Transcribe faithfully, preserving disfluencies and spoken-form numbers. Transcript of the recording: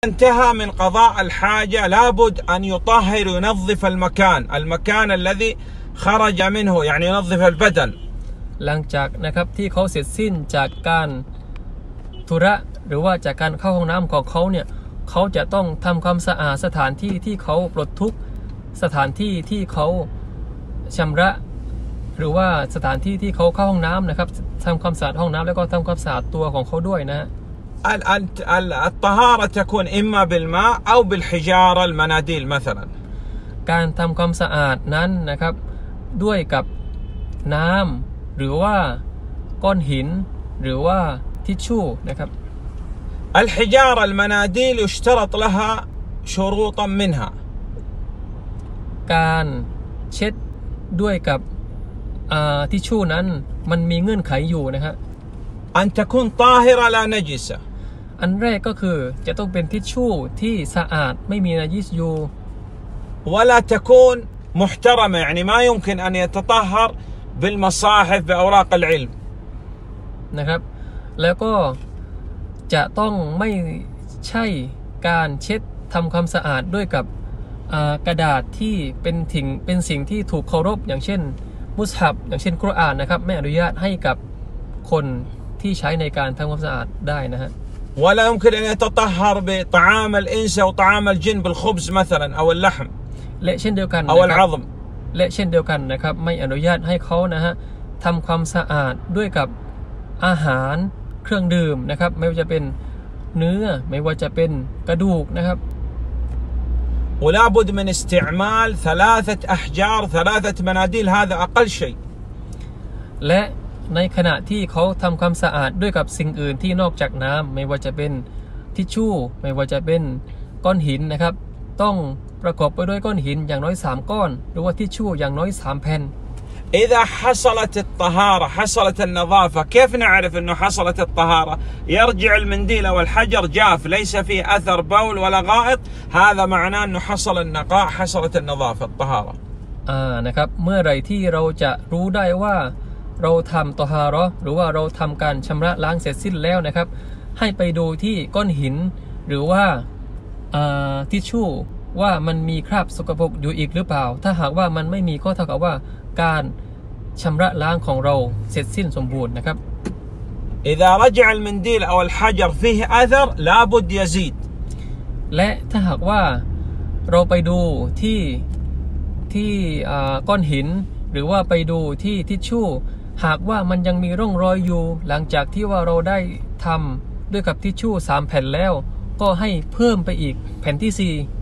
انتهى من قضاء الحاجة لابد أن يطهر ينظف المكان المكان الذي خرج منه يعني ينظف البدن หลังจากนะครับที่เขาเสร็จสิ้นจากการธุระหรือว่าจากการเข้าห้องน้ำของเขาเนี่ยเขาจะต้องทำความสะอาดสถานที่ที่เขาปลดทุกข์สถานที่ที่เขาชำระหรือว่าสถานที่ที่เขาเข้าห้องน้ำนะครับทำความสะอาดห้องน้ำแล้วก็ทำความสะอาดตัวของเขาด้วยนะ الطهارة تكون إما بالماء أو بالحجارة المناديل مثلا การทำความสะอาดนั้นนะครับด้วยกับน้ำหรือว่าก้อนหินหรือว่าทิชชู่นะครับ الحجارة المناديل يشترط لها شروطا منها การเช็ดด้วยกับทิชชู่นั้นมันมีเงื่อนไขอยู่นะครับ أن تكون طاهرة لا نجسة อันแรกก็คือจะต้องเป็นทิชชู่ที่สะอาดไม่มีนาจิสอยู่ ولا تكون محترمة يعني ما يمكن أن يتطهر بالمصاحف بأوراق العلم นะครับแล้วก็จะต้องไม่ใช่การเช็ดทำความสะอาดด้วยกับกระดาษที่เป็นถิ่งเป็นสิ่งที่ถูกเคารพอย่างเช่นมุสฮับอย่างเช่นกุรอานนะครับไม่อนุญาตให้กับคนที่ใช้ในการทำความสะอาดได้นะฮะ ولا يمكن أن يتطهر بطعام الإنس أو طعام الجن بالخبز مثلا أو اللحم และเช่นเดียวกัน أو العظم และเช่นเดียวกันนะครับไม่อนุญาตให้เขานะฮะทำความสะอาดด้วยกับอาหารเครื่องดื่มนะครับไม่ว่าจะเป็นเนื้อไม่ว่าจะเป็นกระดูกนะครับ ولا بد من استعمال ثلاثة أحجار ثلاثة مناديل هذا أقل شيء และในขณะที่เขาทำความสะอาดด้วยกับสิ่งอื่นที่นอกจากน้ำไม่ว่าจะเป็นทิชชู่ไม่ว่าจะเป็นก้อนหินนะครับต้องประกอบไปด้วยก้อนหินอย่างน้อยสามก้อนหรือว่าทิชชู่อย่างน้อยสามแผ่น إذا حصلت الطهارة حصلت النظافة كيف نعرف أنه حصلت الطهارة يرجع المنديل أو الحجر جاف ليس فيه أثر بول ولا غائط هذا معناه أنه حصل النقاء حصلت النظافة الطهارة อ่านะครับเมื่อไรที่เราจะรู้ได้ว่าเราทำตอฮาเราะห์หรือว่าเราทำการชำระล้างเสร็จสิ้นแล้วนะครับให้ไปดูที่ก้อนหินหรือว่าทิชชู่ว่ามันมีคราบสกปรกอยู่อีกหรือเปล่าถ้าหากว่ามันไม่มีก็เท่ากับว่าการชำระล้างของเราเสร็จสิ้นสมบูรณ์นะครับ إذا رجع المنديل أو الحجر فيه أثر لابد يزيد และถ้าหากว่าเราไปดูที่ที่ก้อนหินหรือว่าไปดูที่ทิชชู่หากว่ามันยังมีร่องรอยอยู่หลังจากที่ว่าเราได้ทำด้วยกับทิชชู่สามแผ่นแล้วก็ให้เพิ่มไปอีกแผ่นที่สี่